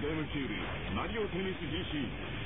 ゲームキューブマリオテニス GC